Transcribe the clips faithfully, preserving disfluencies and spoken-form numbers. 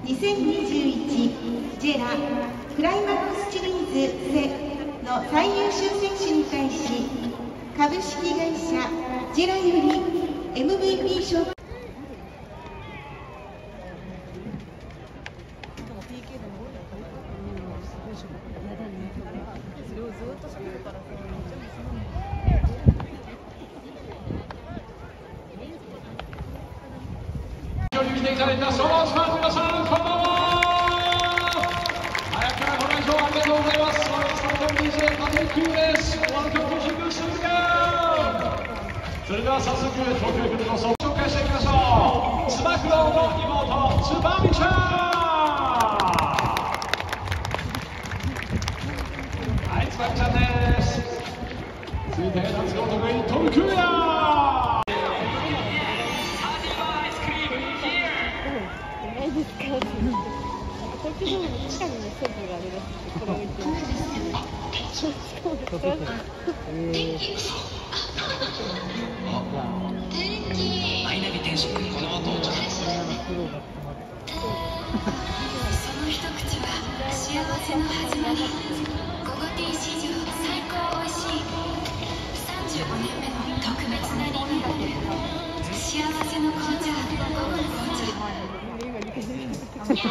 にせんにじゅういち ジェラ クライマックスシリーズセの最優秀選手に対し、株式会社ジェラより エムブイピー 賞。 来ていただいたストローズファンの皆さん、こんばんは。早くからご来場ありがとうございます。スタジオ ディージェー カテクです。ワンキョントシングスルガー。それでは早速東京駅の様子を紹介していきましょう。つば九郎の妹、つばみちゃん。はい、つばみちゃんです。続いて夏の得意トム・クーヤー。 ですか。東京ドームの近くにセブンがあるらしくて、これを見てます。そうですか。 マイナビ転職、この後お茶。その一口は幸せの始まり。ゴゴティー史上最高おいしい。さんじゅうごねんめの特別なリニューアル。幸せの紅茶、ゴゴの紅茶。 お店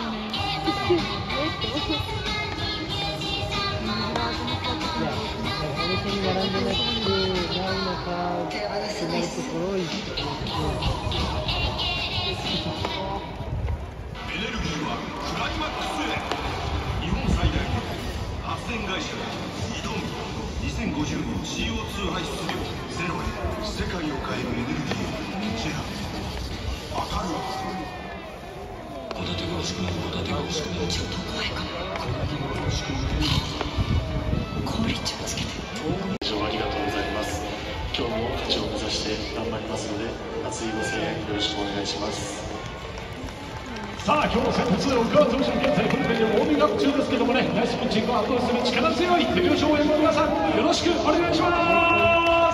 に並んでなくてないのかってなるところを言ってエネルギーはクライマックスへ。日本最大の発電会社が挑むにせんごじゅうねん シーオーツー 排出量ゼロへ。世界を変えるエネルギーをシェア。当たる。 戸建てが欲しくなる、戸建てが欲しくなる。ちょっと怖いかも。効率をつけて。 以上ありがとうございます。今日も勝ちを目指して頑張りますので、熱いご声援よろしくお願いします。 さあ、今日の先発、奥川投手、現在、今回でウォーミングアップ中ですけどもね、ナイスピッチングを後押しする力強い手拍子応援の皆さん、よろしくお願いします。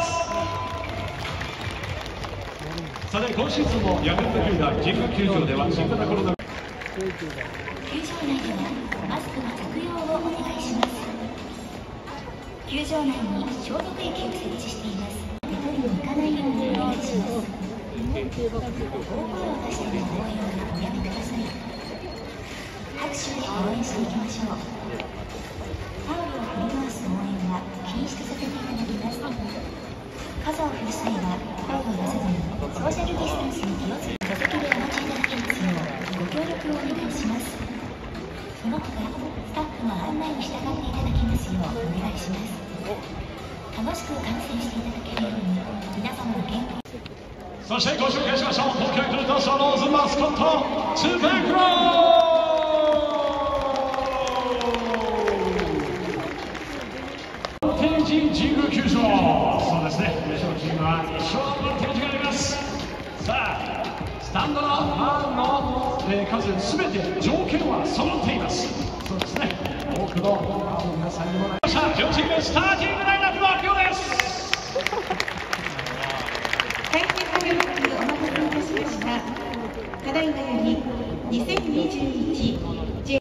さて、今シーズンもヤクルト球団神宮球場では新型コロナ。 球場内ではマスクの着用をお願いします。球場内に消毒液を設置しています。手取りに行かないようにお願いします。大声を出しての応援はおやめください。拍手で応援していきましょう。タオルを振り回す応援は禁止とさせていただきます。傘を振る際は声を出さずにソーシャルディスタンスに気をつけ、座席でお待ちいただきますようご協力をお願いします。その他、スタッフの案内に従っていただきますようお願いします。楽しく観戦していただけるように皆様の健康。 そしてご紹介しましょう。東京ヤクルトスワローズマスコット、つば九郎。定時神宮球場。そうですね。優勝チームは一勝の定時があります。さあ、スタンドのファンの、えー、数すべて条件は揃っています。そうですね。多くのファンの皆さんにもらいました。両チームスターティングラインナップの発表です。 大変お待たせいたしました。ただいまよりにせんにじゅういち